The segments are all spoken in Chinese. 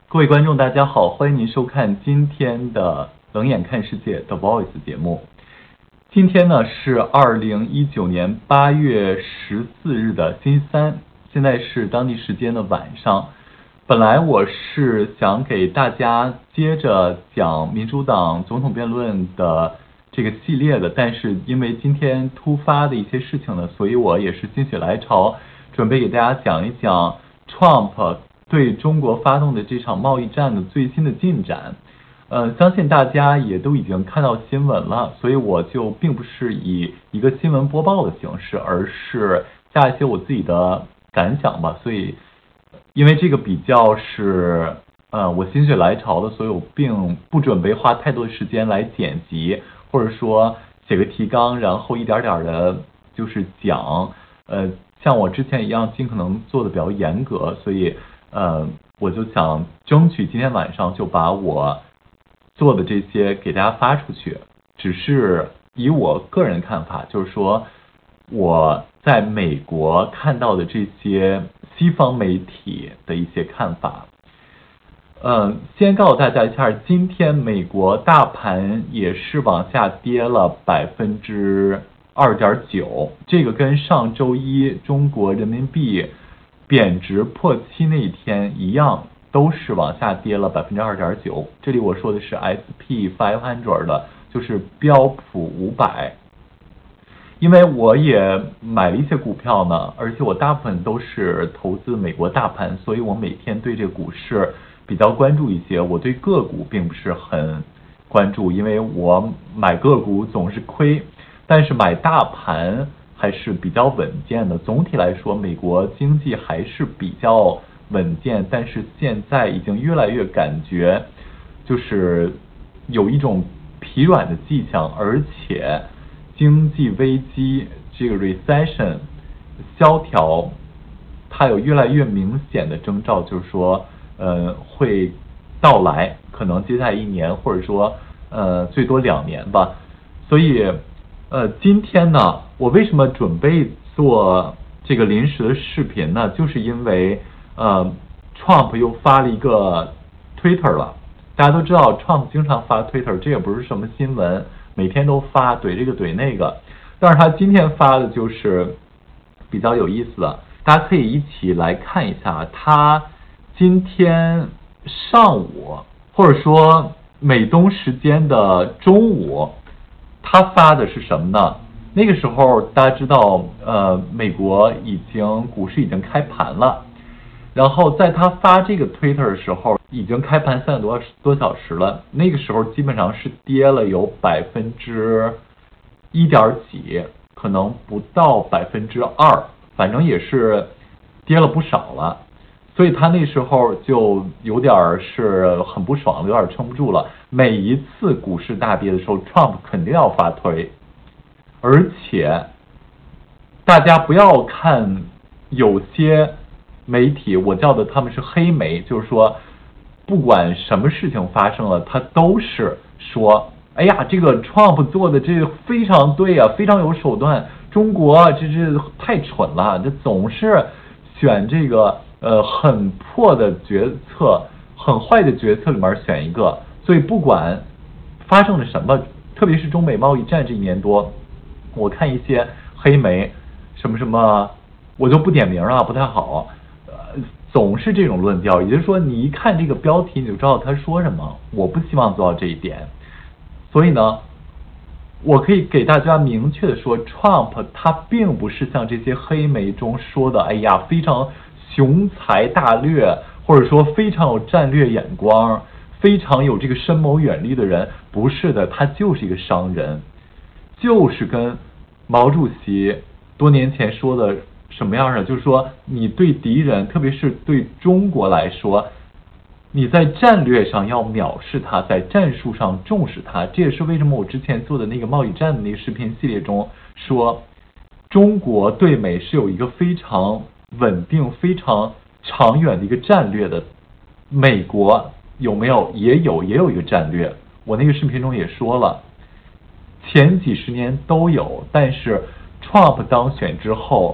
各位观众，大家好，欢迎您收看今天的《冷眼看世界》The Voice 节目。今天呢是2019年8月14日的星期三，现在是当地时间的晚上。本来我是想给大家接着讲民主党总统辩论的这个系列的，但是因为今天突发的一些事情呢，所以我也是心血来潮，准备给大家讲一讲 Trump 对中国发动的这场贸易战的最新的进展。相信大家也都已经看到新闻了，所以我就并不是以一个新闻播报的形式，而是加一些我自己的感想吧。所以因为这个比较是我心血来潮的，所以我并不准备花太多的时间来剪辑，或者说写个提纲，然后一点点的就是讲，像我之前一样尽可能做的比较严格，所以我就想争取今天晚上就把我做的这些给大家发出去，只是以我个人看法，就是说我在美国看到的这些西方媒体的一些看法。先告诉大家一下，今天美国大盘也是往下跌了2.9%，这个跟上周一中国人民币贬值破七那一天一样，都是往下跌了2.9%。这里我说的是 SP500 的，就是标普500。因为我也买了一些股票呢，而且我大部分都是投资美国大盘，所以我每天对这个股市比较关注一些。我对个股并不是很关注，因为我买个股总是亏，但是买大盘还是比较稳健的。总体来说，美国经济还是比较稳健，但是现在已经越来越感觉就是有一种疲软的迹象，而且经济危机这个 recession 萧条，它有越来越明显的征兆，就是说会到来，可能接下来1年，或者说最多2年吧。所以今天呢，我为什么准备做这个临时的视频呢？就是因为Trump 又发了一个 Twitter 了。大家都知道 Trump 经常发 Twitter， 这也不是什么新闻，每天都发，怼这个怼那个。但是他今天发的就是比较有意思的，大家可以一起来看一下。他今天上午，或者说美东时间的中午，他发的是什么呢？那个时候大家知道，美国股市已经开盘了，然后在他发这个 Twitter 的时候，已经开盘3个多小时了。那个时候基本上是跌了有1点几，可能不到2%，反正也是跌了不少了。所以他那时候就有点是很不爽了，有点撑不住了。每一次股市大跌的时候 ，Trump 肯定要发推，而且大家不要看有些媒体，我叫的他们是黑媒，就是说不管什么事情发生了，他都是说，哎呀，这个 Trump 做的这非常对啊，非常有手段，中国这太蠢了，这总是选这个很破的决策，很坏的决策里面选一个。所以不管发生了什么，特别是中美贸易战这1年多，我看一些黑媒什么，我就不点名了，不太好，总是这种论调。也就是说，你一看这个标题你就知道他说什么。我不希望做到这一点，所以呢，我可以给大家明确的说 ，Trump 他并不是像这些黑媒中说的，哎呀，非常雄才大略，或者说非常有战略眼光，非常有这个深谋远虑的人。不是的，他就是一个商人，就是跟毛主席多年前说的什么样的，就是说你对敌人，特别是对中国来说，你在战略上要藐视他，在战术上重视他。这也是为什么我之前做的那个贸易战的那个视频系列中说，中国对美是有一个非常稳定、非常长远的一个战略的。美国有没有？也有一个战略。我那个视频中也说了，前几10年都有，但是 Trump 当选之后，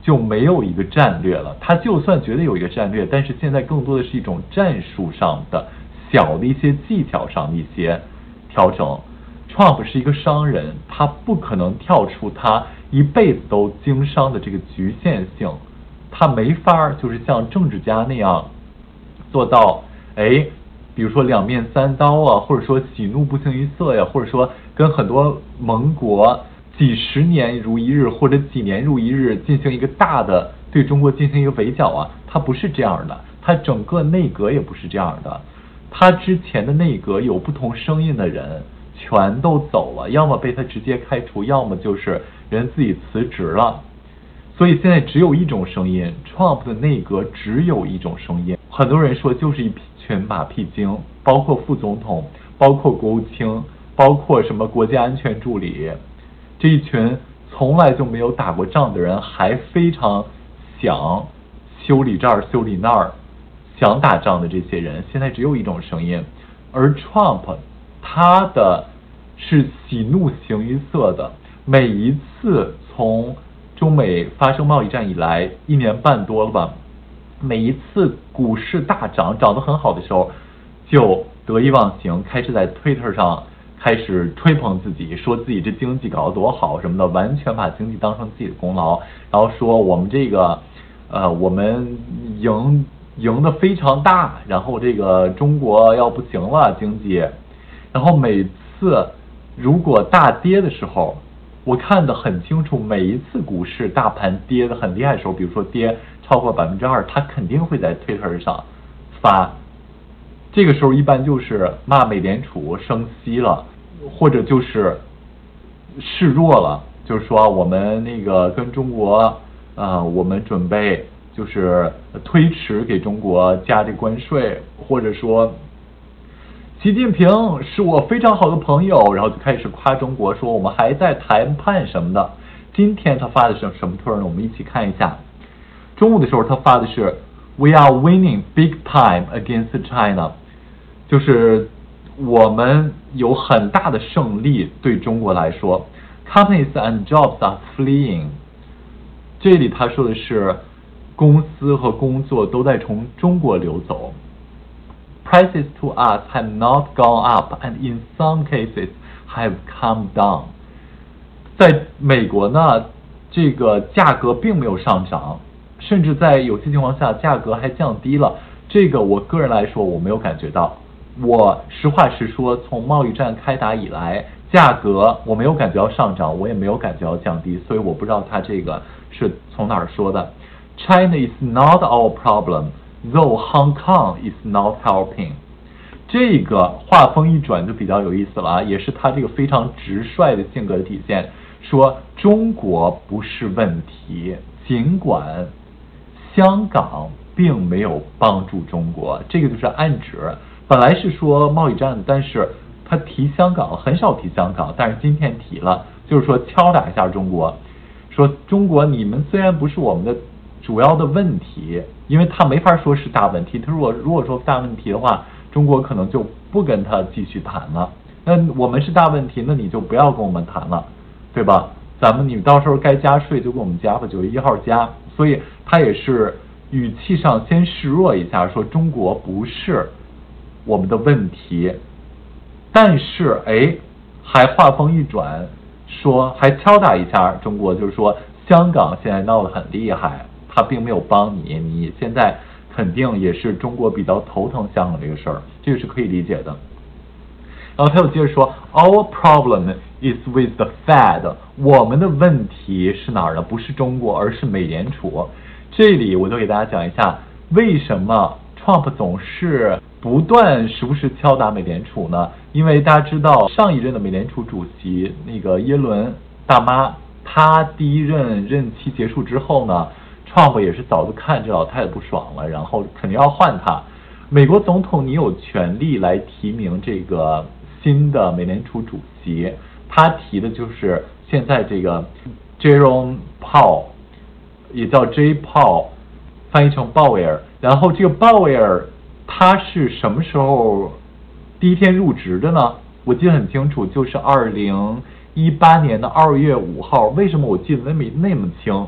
就没有一个战略了。他就算觉得有一个战略，但是现在更多的是一种战术上的小的一些技巧上的一些调整。Trump 是一个商人，他不可能跳出他一辈子都经商的这个局限性，他没法就是像政治家那样做到，比如说两面三刀啊，或者说喜怒不形于色呀，或者说跟很多盟国几十年如一日或者几年如一日进行一个大的对中国进行一个围剿啊，他不是这样的，他整个内阁也不是这样的，他之前的内阁有不同声音的人全都走了，要么被他直接开除，要么就是人自己辞职了。所以现在只有一种声音 ，Trump 的内阁只有一种声音。很多人说就是一群马屁精，包括副总统，包括国务卿，包括什么国家安全助理，这一群从来就没有打过仗的人，还非常想修理这儿修理那儿，想打仗的这些人，现在只有一种声音。而 Trump 他的是喜怒形于色的，每一次从中美发生贸易战以来1年半多了吧，每一次股市大涨，涨得很好的时候，就得意忘形，开始在 Twitter 上开始吹捧自己，说自己这经济搞得多好什么的，完全把经济当成自己的功劳，然后说我们这个我们赢得非常大，然后这个中国要不行了经济，然后每次如果大跌的时候，我看得很清楚，每一次股市大盘跌得很厉害的时候，比如说跌超过2%，他肯定会在 Twitter 上发，这个时候一般就是骂美联储升息了，或者就是示弱了，就是说我们那个跟中国我们准备就是推迟给中国加这关税，或者说习近平是我非常好的朋友，然后就开始夸中国，说我们还在谈判什么的。今天他发的是什么推呢？我们一起看一下。中午的时候他发的是 We are winning big time against China， 就是我们有很大的胜利对中国来说。Companies and jobs are fleeing， 这里他说的是公司和工作都在从中国流走。Prices to us have not gone up, and in some cases have come down。在美国呢，这个价格并没有上涨，甚至在有些情况下价格还降低了。这个我个人来说我没有感觉到。我实话实说，从贸易战开打以来，价格我没有感觉到上涨，我也没有感觉到降低，所以我不知道他这个是从哪儿说的。China is not our problem。Though Hong Kong is not helping， 这个话锋一转就比较有意思了啊，也是他这个非常直率的性格的体现。说中国不是问题，尽管香港并没有帮助中国，这个就是暗指。本来是说贸易战，但是他提香港很少提香港，但是今天提了，就是说敲打一下中国，说中国你们虽然不是我们的主要的问题，因为他没法说是大问题，他如果说大问题的话，中国可能就不跟他继续谈了。那我们是大问题，那你就不要跟我们谈了，对吧？你到时候该加税就给我们加吧，9月1号加。所以他也是语气上先示弱一下，说中国不是我们的问题，但是还话锋一转，说还敲打一下中国，就是说香港现在闹得很厉害，他并没有帮你，你现在肯定也是中国比较头疼香港这个事儿，这个是可以理解的。然后他又接着说 Our problem is with the Fed， 我们的问题是哪儿呢？不是中国，而是美联储。这里我就给大家讲一下，为什么 Trump 总是不断时不时敲打美联储呢？因为大家知道上一任的美联储主席那个耶伦大妈，她第一任任期结束之后呢，Trump 也是早就看这老太太不爽了，然后肯定要换她。美国总统你有权利来提名这个新的美联储主席，他提的就是现在这个 Jerome Powell， 也叫 J. Powell， 翻译成鲍威尔。然后这个鲍威尔他是什么时候第一天入职的呢？我记得很清楚，就是2018年的2月5号。为什么我记得那么清？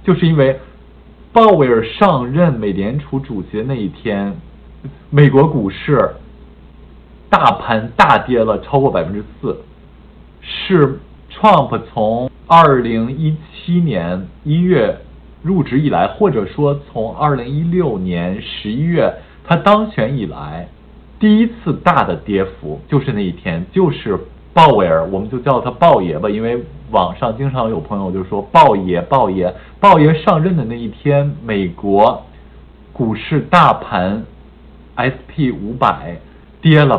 就是因为鲍威尔上任美联储主席的那一天，美国股市大盘大跌了超过4%，是 Trump 从2017年1月入职以来，或者说从2016年11月他当选以来第一次大的跌幅，就是那一天，就是鲍威尔，我们就叫他鲍爷吧，因为网上经常有朋友就说鲍爷上任的那一天，美国股市大盘 SP500跌了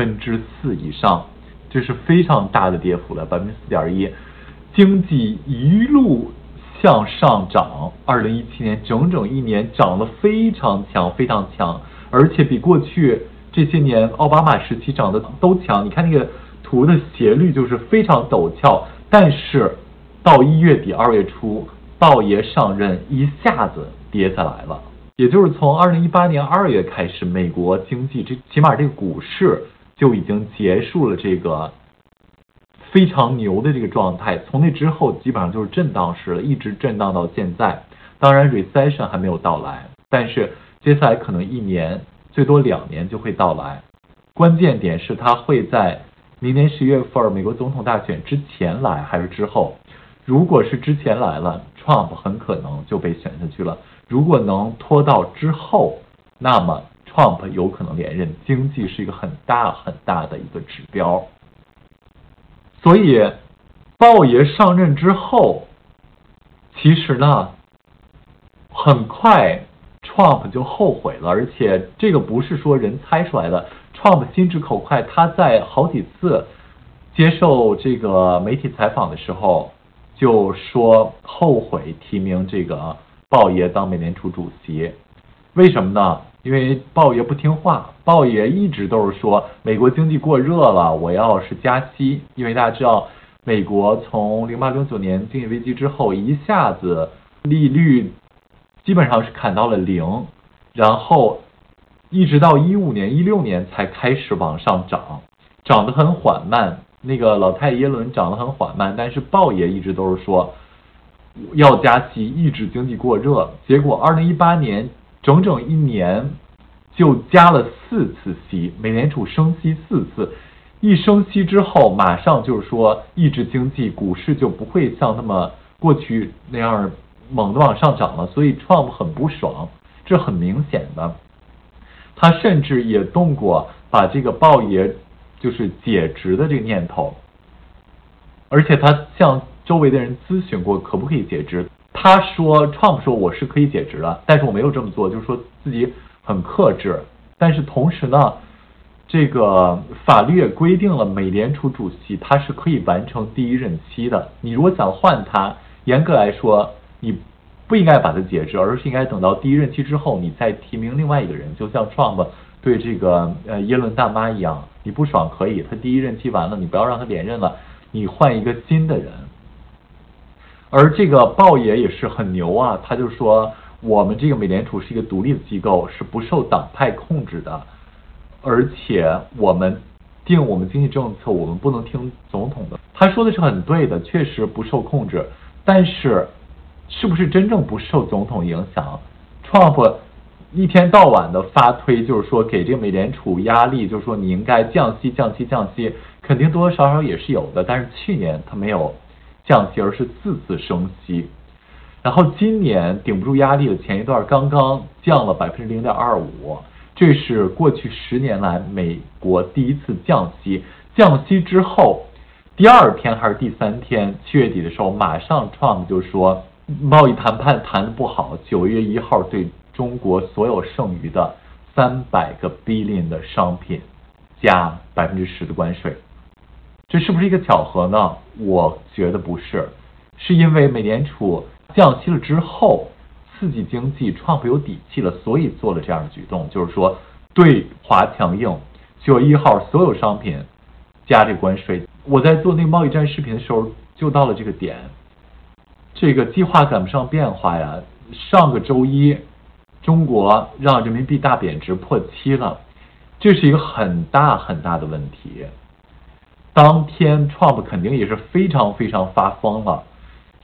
4%以上，这是非常大的跌幅了，4.1%，经济一路向上涨，2017年整整一年涨得非常强，而且比过去这些年奥巴马时期涨得都强。你看那个图的斜率就是非常陡峭，但是到1月底2月初，鲍爷上任一下子跌下来了。也就是从2018年2月开始，美国经济起码这个股市就已经结束了这个非常牛的这个状态，从那之后基本上就是震荡式了，一直震荡到现在。当然 recession 还没有到来，但是接下来可能1年最多2年就会到来。关键点是它会在明年11月份美国总统大选之前来还是之后。如果是之前来了， Trump 很可能就被选下去了。如果能拖到之后，那么 Trump 有可能连任。经济是一个很大的一个指标。所以鲍爷上任之后，其实呢很快 Trump 就后悔了，而且这个不是说人猜出来的。 Trump 心直口快，他在好几次接受这个媒体采访的时候就说后悔提名这个鲍爷当美联储主席。为什么呢？因为鲍爷不听话，鲍爷一直都是说美国经济过热了，我要是加息。因为大家知道美国从08、09年经济危机之后，一下子利率基本上是砍到了0，然后一直到15年、16年才开始往上涨，涨得很缓慢。那个老太耶伦涨得很缓慢，但是鲍爷一直都是说要加息，抑制经济过热。结果2018年整整1年就加了4次息，美联储升息4次。一升息之后，马上就是说抑制经济，股市就不会像那么过去那样猛地往上涨了。所以 Trump 很不爽，这很明显的。他甚至也动过把这个鲍爷就是解职的这个念头，而且他向周围的人咨询过可不可以解职。他说 Trump 说我是可以解职的，但是我没有这么做，就是说自己很克制。但是同时呢，这个法律也规定了美联储主席他是可以完成第1任期的。你如果想换他，严格来说你不应该把他解职，而是应该等到第1任期之后你再提名另外一个人。就像 Trump 对这个耶伦大妈一样，你不爽可以，他第1任期完了，你不要让他连任了，你换一个新的人。而这个鲍爷也是很牛啊，他就说我们这个美联储是一个独立的机构，是不受党派控制的，而且我们定我们经济政策，我们不能听总统的。他说的是很对的，确实不受控制，但是是不是真正不受总统影响？ Trump 一天到晚的发推，就是说给这个美联储压力，就是说你应该降息，肯定多多少少也是有的。但是去年他没有降息，而是4次升息。然后今年顶不住压力的前一段刚刚降了0.25%，这是过去10年来美国第1次降息。降息之后第2天还是第3天，7月底的时候，马上 Trump 就说贸易谈判谈得不好，9月1号对中国所有剩余的300个 billion 的商品加10%的关税。这是不是一个巧合呢？我觉得不是，是因为美联储降息了之后刺激经济， Trump 有底气了，所以做了这样的举动，就是说对华强硬，9月1号所有商品加这个关税。我在做那个贸易战视频的时候就到了这个点，这个计划赶不上变化呀。上个周一中国让人民币大贬值破7了，这是一个很大的问题。当天 Trump 肯定也是非常发疯了，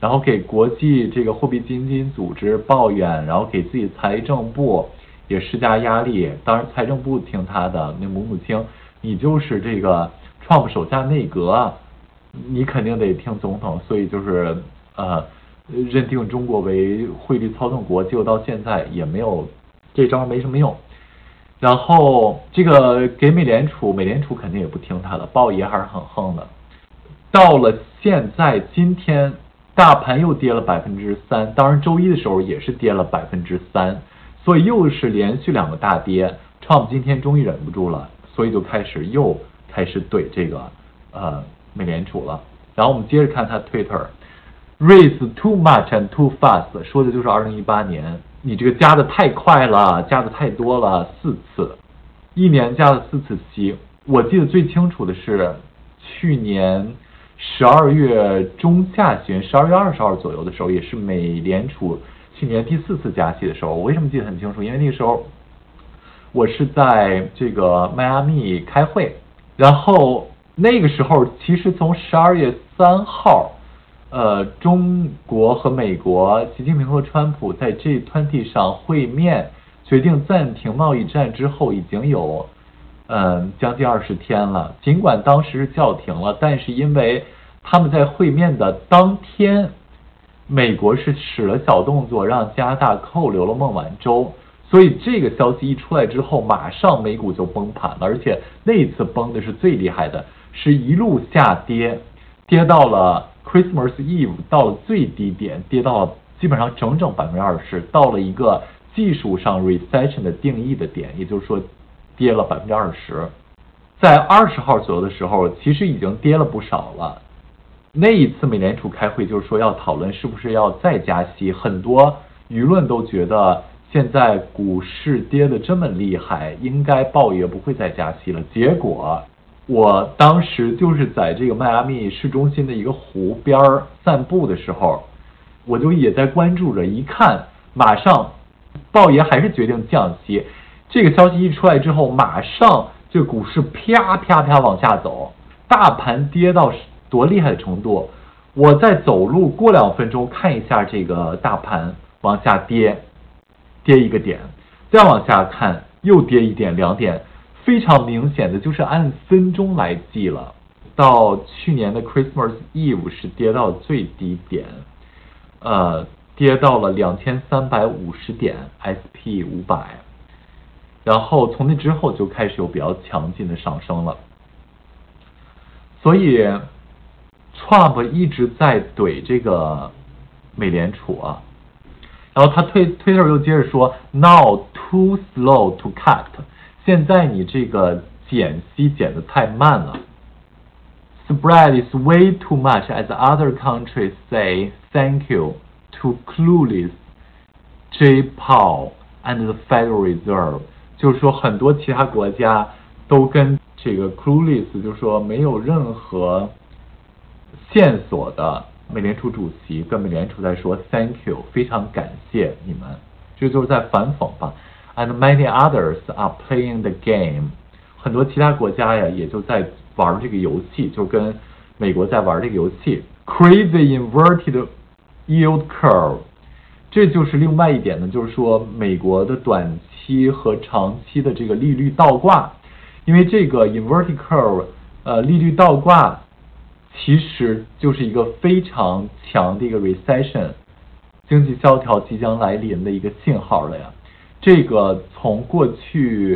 然后给国际这个货币基金组织抱怨，然后给自己财政部也施加压力。当然，财政部听他的，那母亲，你就是这个 Trump 手下内阁，你肯定得听总统，所以就是认定中国为汇率操纵国，结果到现在也没有这招没什么用。然后这个给美联储肯定也不听他的，鲍爷还是很横的。到了现在今天，大盘又跌了3%，当然周一的时候也是跌了3%，所以又是连续2个大跌。Trump 今天终于忍不住了，所以就开始怼这个美联储了。然后我们接着看他 Twitter。Raise too much and too fast， 说的就是2018年，你这个加的太快了，加的太多了，4次，一年加了4次息。我记得最清楚的是去年12月中下旬，12月20号左右的时候，也是美联储去年第4次加息的时候。我为什么记得很清楚？因为那个时候我是在这个迈阿密开会，然后那个时候其实从12月3号。中国和美国，习近平和川普在G20上会面，决定暂停贸易战之后，已经有将近20天了。尽管当时是叫停了，但是因为他们在会面的当天，美国是使了小动作，让加拿大扣留了孟晚舟，所以这个消息一出来之后，马上美股就崩盘了，而且那一次崩的是最厉害的，是一路下跌，跌到了Christmas Eve 到了最低点，跌到了基本上整整20%，到了一个技术上 recession 的定义的点，也就是说跌了20%。在20号左右的时候，其实已经跌了不少了。那一次美联储开会就是说要讨论是不是要再加息，很多舆论都觉得现在股市跌得这么厉害，应该鲍爷不会再加息了。结果我当时就是在这个迈阿密市中心的一个湖边散步的时候，我就也在关注着，一看马上鲍爷还是决定降息。这个消息一出来之后，马上这个股市啪啪啪往下走，大盘跌到多厉害的程度。我在走路过2分钟看一下这个大盘往下跌1个点，再往下看又跌1点2点，非常明显的就是按分钟来计了。到去年的 Christmas Eve 是跌到最低点，跌到了2350点 SP500， 然后从那之后就开始有比较强劲的上升了。所以 Trump 一直在怼这个美联储啊，然后他Twitter 又接着说 Now too slow to cut， 现在你这个减息减得太慢了。Spread is way too much as other countries say thank you to clueless Jay Powell and the Federal Reserve， 就是说很多其他国家都跟这个 clueless， 就是说没有任何线索的美联储主席跟美联储在说 thank you， 非常感谢你们，这就是在反讽吧。And many others are playing the game， 很多其他国家呀也就在玩这个游戏，就跟美国在玩这个游戏。Crazy inverted yield curve， 这就是另外一点呢，就是说美国的短期和长期的这个利率倒挂。因为这个 inverted curve， 利率倒挂其实就是一个非常强的一个 recession， 经济萧条即将来临的一个信号了呀。这个从过去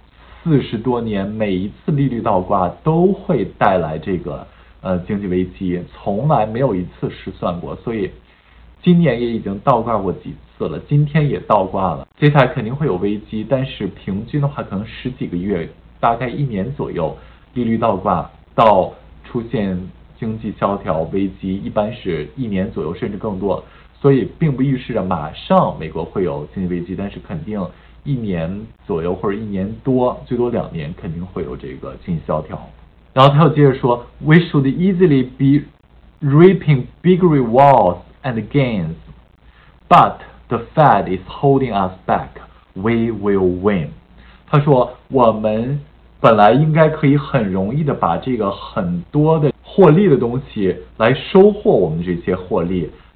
40多年每一次利率倒挂都会带来这个经济危机，从来没有一次失算过，所以今年也已经倒挂过几次了，今天也倒挂了，接下来肯定会有危机，但是平均的话可能10几个月，大概1年左右，利率倒挂到出现经济萧条危机一般是1年左右甚至更多，所以并不预示着马上美国会有经济危机，但是肯定1年左右或者1年多，最多2年肯定会有这个经济萧条。然后他又接着说 We should easily be reaping big rewards and gains, but the Fed is holding us back. We will win. 他说我们本来应该可以很容易的把这个很多的获利的东西来收获我们这些获利，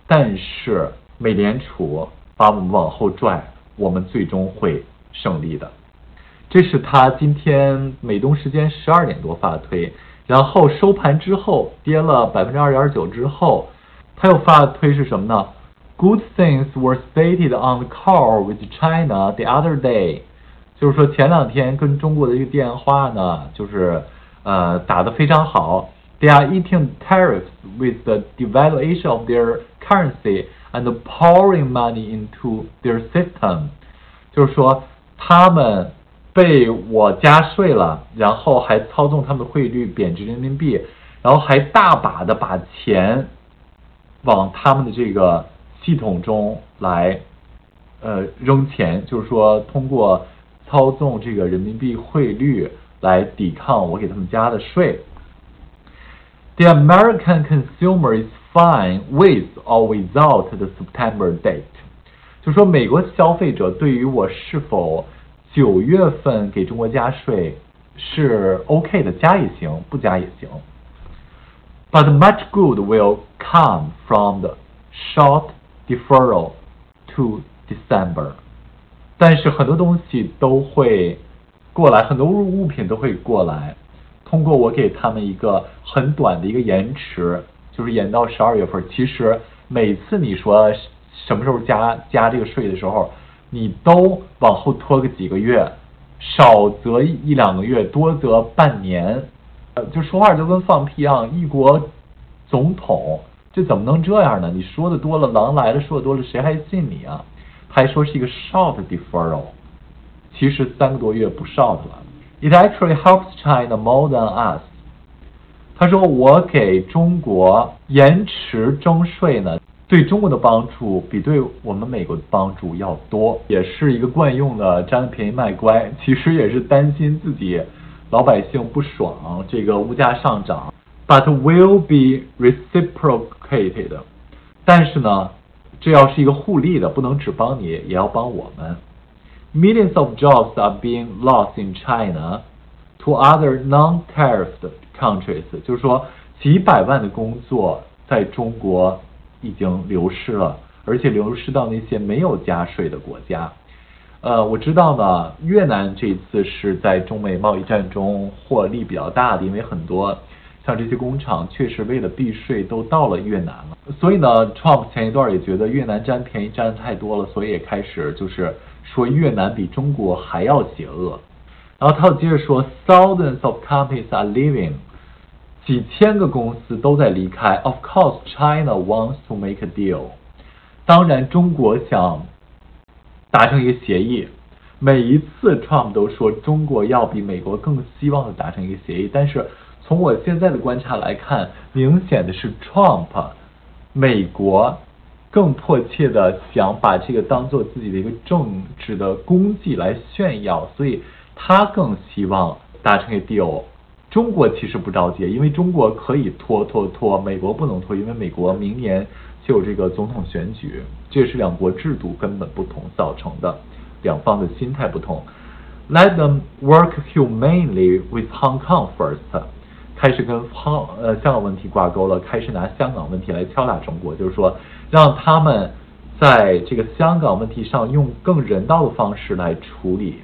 但是美联储把我们往后拽，我们最终会胜利的。这是他今天美东时间12点多发的推，然后收盘之后跌了2.9%之后，他又发的推是什么呢？ Good things were stated on the call with China the other day， 就是说前两天跟中国的一个电话呢，就是打得非常好。They are eating tariffs with the devaluation of their currency and pouring money into their system， 就是说他们被我加税了，然后还操纵他们的汇率贬值人民币，然后还大把的把钱往他们的这个系统中来扔钱，就是说通过操纵这个人民币汇率来抵抗我给他们加的税。The American consumer is fine with or without the September date， 就是说美国消费者对于我是否9月份给中国加税是 OK 的，加也行，不加也行。But much good will come from the short deferral to December， 但是很多东西都会过来，很多物品都会过来，通过我给他们一个很短的一个延迟，就是延到12月份。其实每次你说什么时候加这个税的时候，你都往后拖个几个月，少则1-2个月，多则半年。就说话就跟放屁一样，一国总统这怎么能这样呢？你说的多了，狼来了，说的多了，谁还信你啊？他还说是一个 short deferral， 其实3个多月不 short 了。It actually helps China more than us。他说我给中国延迟征税呢，对中国的帮助比对我们美国的帮助要多，也是一个惯用的占了便宜卖乖，其实也是担心自己老百姓不爽，这个物价上涨。But will be reciprocated， 但是呢，这要是一个互利的，不能只帮你，也要帮我们。Millions of jobs are being lost in China to other non-tariffed countries， 就是说几百万的工作在中国已经流失了，而且流失到那些没有加税的国家。我知道呢，越南这次是在中美贸易战中获利比较大的，因为很多像这些工厂确实为了避税都到了越南了。所以呢 Trump 前一段也觉得越南占便宜占的太多了，所以也开始就是说越南比中国还要邪恶。然后他又接着说 Thousands of companies are leaving， 几千个公司都在离开。 Of course China wants to make a deal， 当然中国想达成一个协议。每一次 Trump 都说中国要比美国更希望的达成一个协议，但是从我现在的观察来看，明显的是 Trump 美国更迫切的想把这个当做自己的一个政治的功绩来炫耀，所以他更希望达成一个 deal。 中国其实不着急，因为中国可以拖，美国不能拖，因为美国明年就有这个总统选举，这是两国制度根本不同造成的，两方的心态不同。 Let them work humanely with Hong Kong first， 开始跟香港问题挂钩了，开始拿香港问题来敲打中国，就是说让他们在这个香港问题上用更人道的方式来处理。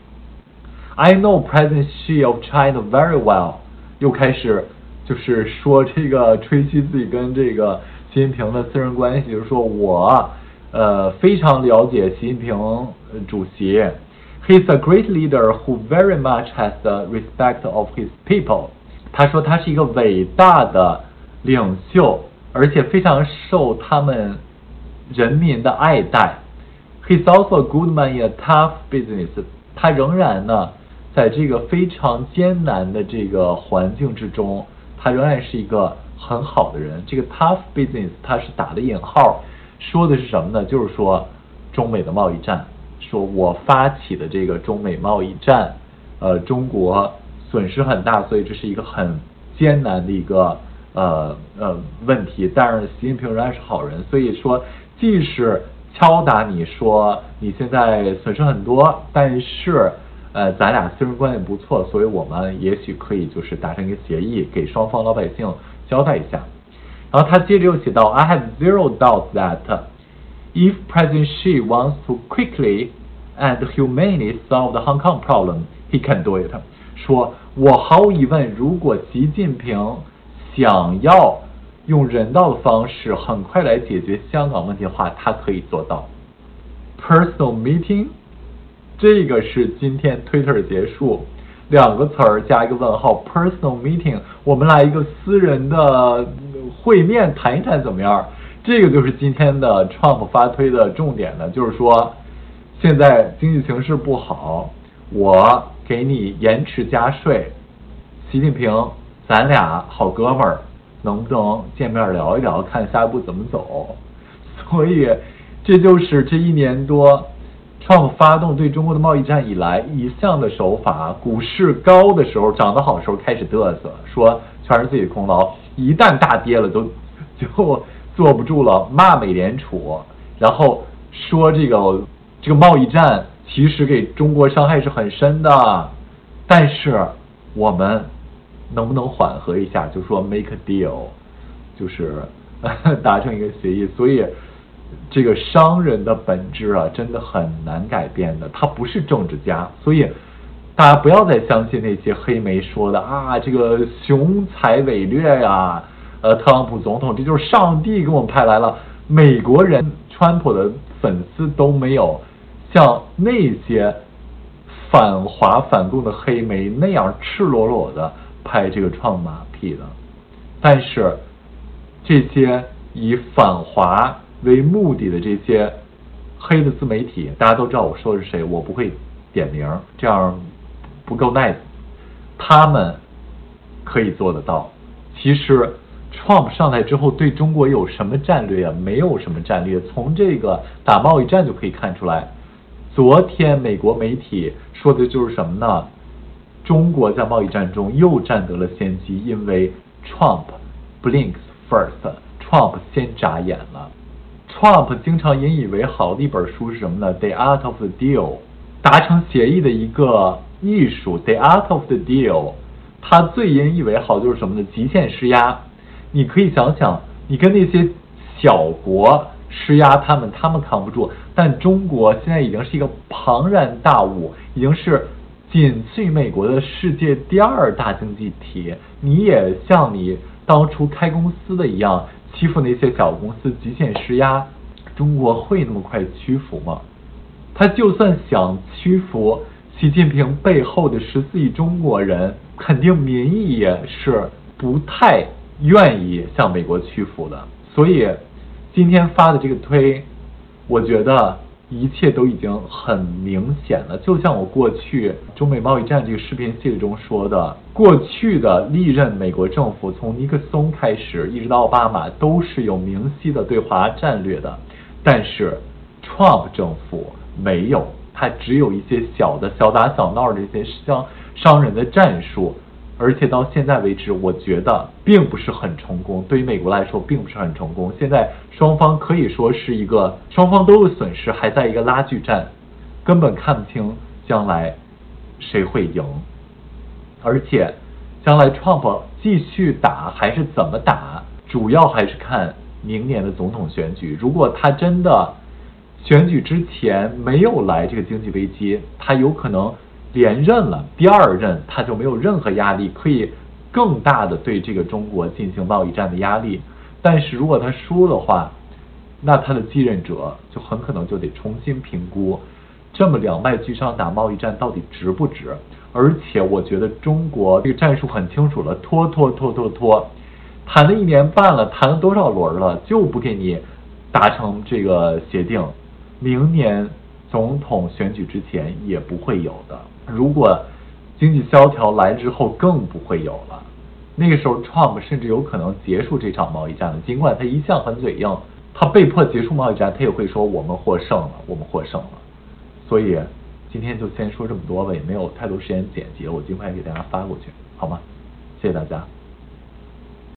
I know President Xi of China very well， 又开始就是说这个吹嘘自己跟这个习近平的私人关系，就是说我非常了解习近平主席。 He's a great leader who very much has the respect of his people。 他说他是一个伟大的领袖，而且非常受他们人民的爱戴。 He's also a good man in a tough business， 他仍然呢在这个非常艰难的这个环境之中，他仍然是一个很好的人。这个 tough business 他是打的引号，说的是什么呢？就是说中美的贸易战，说我发起的这个中美贸易战，中国损失很大，所以这是一个很艰难的一个问题。但是习近平仍然是好人，所以说即使敲打你说你现在损失很多，但是咱俩私人关系不错，所以我们也许可以就是达成一个协议，给双方老百姓交代一下。 然后他接着又写到 I have zero doubt that if President Xi wants to quickly and humanely solve the Hong Kong problem, he can do it. 说我毫无疑问，如果习近平想要用人道的方式很快来解决香港问题的话，他可以做到。Personal meeting， 这个是今天 Twitter 的结束，两个词儿加一个问号。Personal meeting， 我们来一个私人的会面谈一谈怎么样？这个就是今天的 Trump 发推的重点呢，就是说现在经济形势不好，我给你延迟加税，习近平，咱俩好哥们儿，能不能见面聊一聊，看下一步怎么走？所以这就是这1年多 Trump 发动对中国的贸易战以来一向的手法。股市高的时候，涨得好的时候开始嘚瑟，说全是自己的功劳，一旦大跌了就坐不住了，骂美联储，然后说这个贸易战其实给中国伤害是很深的，但是我们能不能缓和一下？就说 make a deal， 就是达成一个协议。所以这个商人的本质啊，真的很难改变的，他不是政治家。所以大家不要再相信那些黑媒说的啊，这个雄才伟略呀，特朗普总统这就是上帝给我们派来了。美国人川普的粉丝都没有像那些反华反共的黑媒那样赤裸裸的拍这个创马屁的，但是这些以反华为目的的这些黑的自媒体，大家都知道我说的是谁，我不会点名，这样不够 nice， 他们可以做得到。其实 Trump 上台之后对中国有什么战略啊？没有什么战略，从这个打贸易战就可以看出来。昨天美国媒体说的就是什么呢？中国在贸易战中又占得了先机，因为 Trump blinks first，Trump 先眨眼了。Trump 经常引以为豪的一本书是什么呢？ The Art of the Deal， 达成协议的一个艺术。 The Art of the Deal， 他最引以为豪就是什么呢？极限施压。你可以想想，你跟那些小国施压他们扛不住，但中国现在已经是一个庞然大物，已经是仅次于美国的世界第2大经济体。你也像你当初开公司的一样欺负那些小公司，极限施压，中国会那么快屈服吗？他就算想屈服习近平背后的14亿中国人，肯定民意也是不太愿意向美国屈服的。所以今天发的这个推，我觉得一切都已经很明显了。就像我过去中美贸易战这个视频系列中说的，过去的历任美国政府从尼克松开始一直到奥巴马都是有明晰的对华战略的，但是 Trump 政府没有，他只有一些小打小闹的一些商人的战术，而且到现在为止，我觉得并不是很成功。对于美国来说，并不是很成功。现在双方可以说是双方都有损失，还在一个拉锯战，根本看不清将来谁会赢。而且将来 Trump 继续打还是怎么打，主要还是看明年的总统选举。如果他真的选举之前没有来这个经济危机，他有可能连任了，第2任他就没有任何压力，可以更大的对这个中国进行贸易战的压力。但是如果他输的话，那他的继任者就很可能就得重新评估，这么两败俱伤打贸易战到底值不值。而且我觉得中国这个战术很清楚了，拖，谈了1年半了，谈了多少轮了，就不给你达成这个协定，明年总统选举之前也不会有的。如果经济萧条来之后更不会有了，那个时候 Trump 甚至有可能结束这场贸易战了。尽管他一向很嘴硬，他被迫结束贸易战，他也会说我们获胜了。所以今天就先说这么多吧，也没有太多时间剪辑了，我尽快给大家发过去，好吗？谢谢大家。